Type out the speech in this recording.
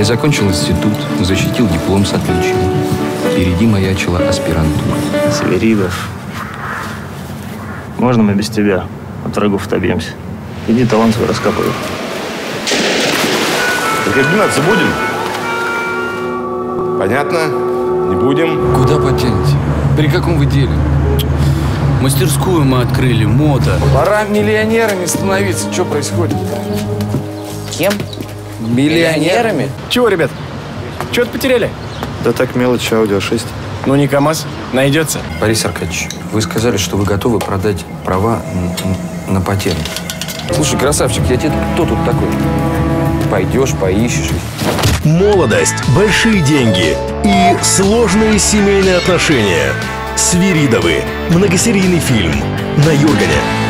Я закончил институт, защитил диплом с отличием. Впереди маячила аспирантура. Свиридов. Можно мы без тебя от врагов отобьемся? Иди талант свой раскапывай. Так обниматься будем? Понятно? Не будем. Куда потянете? При каком вы деле? Мастерскую мы открыли, мода. Пора миллионерами становиться. Что происходит? Кем? Миллионерами? Чего, ребят? Чего-то потеряли? Да так мелочь, Audi A6. Ну не КамАЗ, найдется. Борис Аркадьевич, вы сказали, что вы готовы продать права на патент. Слушай, красавчик, я тебе кто тут такой? Пойдешь, поищешь. Молодость, большие деньги и сложные семейные отношения. Свиридовы. Многосерийный фильм на Юргане.